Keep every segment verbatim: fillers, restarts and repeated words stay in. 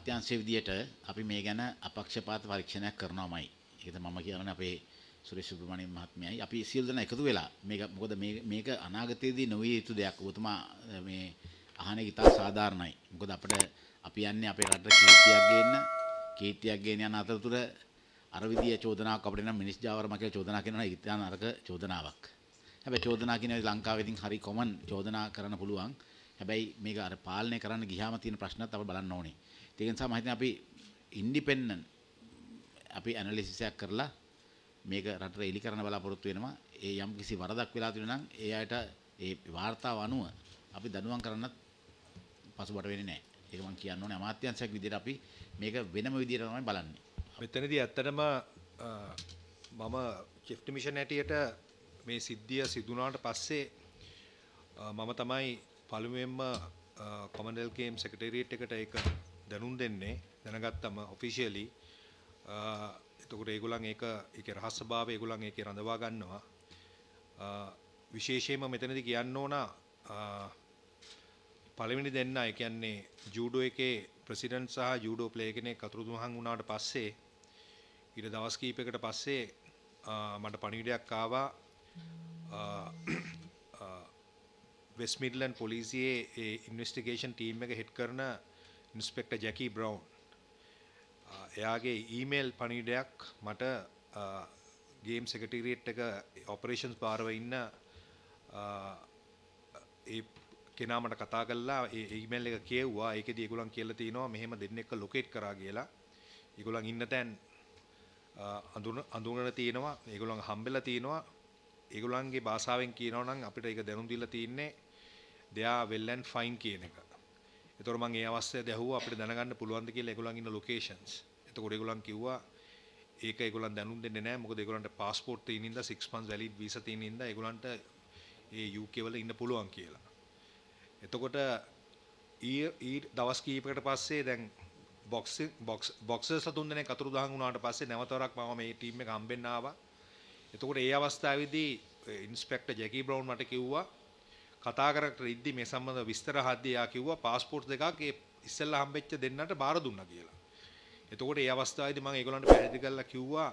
අමාත්‍යාංශයේ විදියට අපි මේ ගැන අපක්ෂපාත පරීක්ෂණයක් කරනවාමයි. ඒක තමයි මම කියන්නේ අපේ සුරේෂ් සුබ්‍රමණියම් මහත්මයායි අපි සියලු දෙනා එකතු වෙලා මේක මොකද මේ මේක අනාගතයේදී නොවිය යුතු දෙයක්. ඔබතුමා මේ අහන්නේ ඉතා සාධාරණයි. මොකද අපිට අපි යන්නේ අපේ රටට කීර්තියක් ගේන්න කීර්තියක් ගේන යන අතරතුර අර විදිය චෝදනාවක් අපිට නම් මිනිස් ජාවරම කියලා චෝදනා කරනවා ඒක ඉතින් නරක චෝදනාවක්. හැබැයි චෝදනා කියන ලංකාවේ ඉතින් හරි කොමන් චෝදනා කරන්න පුළුවන්. හැබැයි මේක අර පාලනය කරන්න ගියාම තියෙන ප්‍රශ්නත් අපිට බලන්න ඕනේ. ඒක නිසා මම හිතන්නේ අපි ඉන්ඩිපෙන්ඩන්ට් අපි ඇනලිසිස් එකක් කරලා මේක රටට එලි කරන්න බලාපොරොත්තු වෙනවා. ඒ යම් කිසි වරදක් වෙලා තියෙනවා නම් ඒ අයට ඒ වාර්තාව අනුව අපි දඬුවම් කරන්නත් පසුබට වෙන්නේ නැහැ. ඒක මම කියන්න ඕනේ අමාත්‍යාංශයක් විදිහට අපි මේක වෙනම විදිහට තමයි බලන්නේ. මෙතනදී ඇත්තටම මම චීෆ් කමිෂන් හැටියට මේ සිද්ධිය සිදුනාට පස්සේ මම තමයි පළමුවෙන්ම කොමන්වෙල්ත් ගේම් සෙක්‍රටරියට් එකට ඒක දැනුම් දෙන්නේ දැනගත්තම ඔෆිෂියලි එතකොට ඒගොල්ලන් ඒක ඒකේ රහස්‍යභාවය ඒගොල්ලන් ඒකේ රඳවා ගන්නවා විශේෂයෙන්ම මෙතනදී කියන්න ඕන පළවෙනි දෙන්න ඒ කියන්නේ ජූඩෝ එකේ ප්‍රෙසිඩන්ට් සහ ජූඩෝ ප්ලේයර් කෙනෙක් අතුරුදහන් වුණාට පස්සේ ඊට දවස් කිහිපයකට පස්සේ මට පණිවිඩයක් ආවා වෙස්ට් මිඩ්ලන්ඩ් පොලිසියේ ඒ ඉන්වෙස්ටිගේෂන් ටීම් එක හෙඩ් කරන ඉන්ස්පෙක්ටර් ජැකි බ්‍රවුන් එයාගේ ඊමේල් පණිවිඩයක් මට ගේම් සෙක්‍රටරියට් එක ඔපරේෂන්ස් භාරව ඉන්න ඒ කෙනා මට කතා කළා ඒ ඊමේල් එක කියවුවා ඒකෙදි ඒගොල්ලන් කියලා තිනවා මෙහෙම දෙන්නෙක්ව ලොකේට් කරා කියලා. ඒගොල්ලන් ඉන්න තැන් අඳුන අඳුනන තියෙනවා ඒගොල්ලන් හම්බෙලා තියෙනවා ඒගොල්ලන්ගේ භාෂාවෙන් කියනවා නම් අපිට ඒක දැනුම් දීලා තින්නේ they are well and fine කියන එක. ඒතකොට මම ඒ අවස්ථාවේ දැහුවා අපිට දැනගන්න පුළුවන්ද කියලා ඒගොල්ලන් ඉන්න ලොකේෂන්ස්. එතකොට ඒගොල්ලන් කිව්වා ඒක ඒගොල්ලන් දැනුම් දෙන්නේ නැහැ මොකද ඒගොල්ලන්ට પાස්පෝර්ට් තියෙන ඉඳලා six months valid visa තියෙන ඉඳලා ඒගොල්ලන්ට ඒ U K වල ඉන්න පුළුවන් කියලා. එතකොට ඊ ඊ දවස් කිහිපයකට පස්සේ දැන් බොක්සින් බොක්ස් බොක්සර්ස් තුන් දෙනෙක් අතුරුදහන් වුණාට පස්සේ නැවතවරක් මම මේ ටීම් එක හම්බෙන්න ආවා. එතකොට ඒ අවස්ථාවේදී ඉන්ස්පෙක්ටර් ජැකි බ්‍රවුන් මට කිව්වා කතා කරකට ඉද්දි මේ සම්බන්ධ විස්තර හද්දී යා කිව්වා પાස්පෝර්ට් දෙකක් ඒ ඉස්සෙල්ලා හම්බෙච්ච දෙන්නට බාර දුන්නා කියලා. එතකොට ඒ අවස්ථාවේදී මම ඒගොල්ලන්ට පැහැදිලි කරලා කිව්වා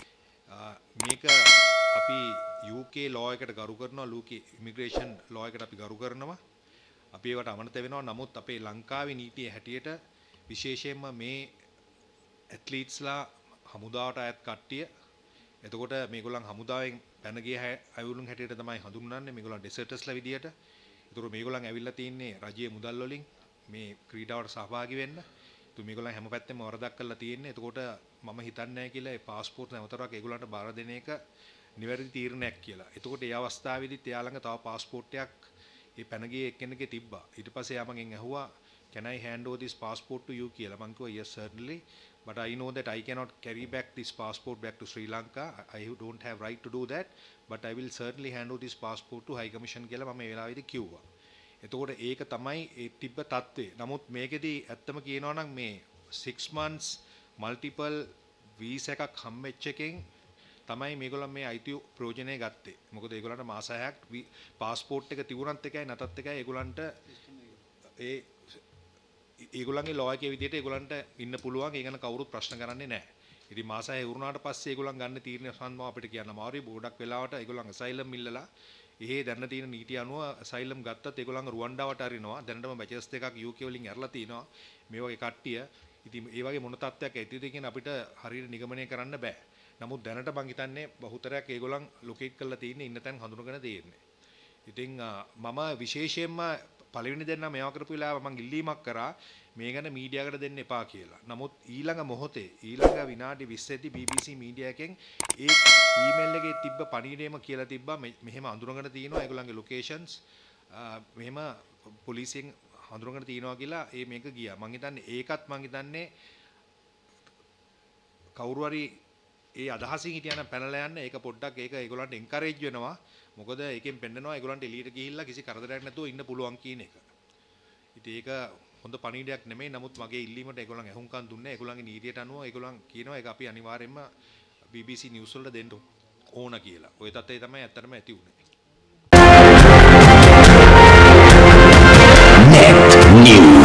මේක අපි U K law එකට ගරු කරනවා U K immigration law එකට අපි ගරු කරනවා. අපි ඒවට අමතක වෙනවා. නමුත් අපේ ලංකාවේ නීතිය හැටියට විශේෂයෙන්ම මේ ඇත්ලීට්ස්ලා හමුදාවට අයත් කට්ටිය එතකොට මේගොල්ලන් හමුදාවෙන් පැන ගිය අයවලුන් හැටියට තමයි හඳුන්වන්නේ මේගොල්ලන් ඩෙසර්ටර්ස්ලා විදියට. ඒතකොට මේගොල්ලන් ඇවිල්ලා තින්නේ රජයේ මුදල් වලින් මේ ක්‍රීඩාවට සහභාගී වෙන්න. ඒතු මේගොල්ලන් හැම පැත්තෙම වරදක් කරලා තියෙන්නේ. එතකොට මම හිතන්නේ නැහැ කියලා ඒ પાස්පෝර්ට් නැවතරක් ඒගොල්ලන්ට බාර දෙන එක නිවැරදි තීරණයක් කියලා. එතකොට ඒ අවස්ථාවේදීත් එයා ළඟ තව પાස්පෝර්ට් එකක් ඒ පැන ගියේ එක්කෙනෙක්ගේ තිබ්බා. ඊට පස්සේ එයා මගෙන් ඇහුවා can I hand over this passport to you කියලා. මං කිව්වා yes certainly but I know that I cannot carry back this passport back to Sri Lanka. I don't have right to do that but I will certainly hand over this passport to High Commission කියලා මම ඒ වෙලාවේදී කිව්වා. එතකොට ඒක තමයි ඒ තිබ්බ තත්ත්වය. නමුත් මේකෙදි ඇත්තම කියනවා නම් මේ six months multiple visa එකක් හම්බෙච්ච එකෙන් තමයි මේගොල්ලන් මේ I T ප්‍රයෝජනය ගත්තේ. මොකද ඒගොල්ලන්ට මාස හයක් passport එක තිබුණත් එකයි නැතත් එකයි ඒගොල්ලන්ට ඒ ඒගොල්ලන්ගේ ලෝ එකේ විදිහට ඒගොල්ලන්ට ඉන්න පුළුවන්. ඒ ගැන කවුරුත් ප්‍රශ්න කරන්නේ නැහැ. ඉතින් මාස හය වුණාට පස්සේ ඒගොල්ලන් ගන්න තීරණය සම්බන්ධව අපිට කියන්න අමාරුයි. බෝඩක් වෙලාවට ඒගොල්ලන් asylum ඉල්ලලා එහෙ දැන්න තියෙන නීතිය අනුව asylum ගත්තත් ඒගොල්ලන් රුවන්ඩාවට අරිනවා. දැනටම බැචස් දෙකක් U K වලින් ඇරලා තිනවා. මේ වගේ කට්ටිය. ඉතින් ඒ වගේ මොන තත්ත්වයක් ඇතිද කියන අපිට හරියට නිගමනය කරන්න බෑ. නමුත් දැනට මං හිතන්නේ බහුතරයක් ඒගොල්ලන් ලොකේට් කරලා තියෙන්නේ ඉන්න තැන් හඳුනගෙන තියෙන්නේ. ඉතින් මම විශේෂයෙන්ම පළවෙනි දෙන්නා මේවා කරපු වෙලාව මං ඉල්ලීමක් කරා මේ ගැන මීඩියාකට දෙන්න එපා කියලා. නමුත් ඊළඟ මොහොතේ ඊළඟ විනාඩි විස්සේදී B B C මීඩියා එකෙන් ඒ ඊමේල් එකේ තිබ්බ පණිවිඩයම කියලා තිබ්බා මෙහෙම අඳුරගෙන තියෙනවා ඒගොල්ලන්ගේ ලොකේෂන්ස් මෙහෙම පොලිසියෙන් හඳුරගෙන තියෙනවා කියලා ඒ මේක ගියා. මං හිතන්නේ ඒකත් මං හිතන්නේ කවුරු හරි ඒ අදහසින් හිටියනම් පැනලා යන්න ඒක පොඩ්ඩක් ඒක ඒගොල්ලන්ට එන්කරේජ් වෙනවා. මොකද ඒකෙන් පෙන්නනවා ඒගොල්ලන්ට එළියට ගිහිල්ලා කිසි කරදරයක් නැතුව ඉන්න පුළුවන් කියන එක. ඉතින් ඒක හොඳ පණිවිඩයක් නෙමෙයි. නමුත් මගේ ඉල්ලීමට ඒගොල්ලන් ඇහුම්කන් දුන්නේ. ඒගොල්ලන්ගේ නීතියට අනුව ඒගොල්ලන් කියනවා ඒක අපි අනිවාර්යයෙන්ම B B C නිවුස් වලට දෙන්න ඕන කියලා. ওই තත්ත්වය තමයි ඇත්තටම ඇති වුනේ. Neth News.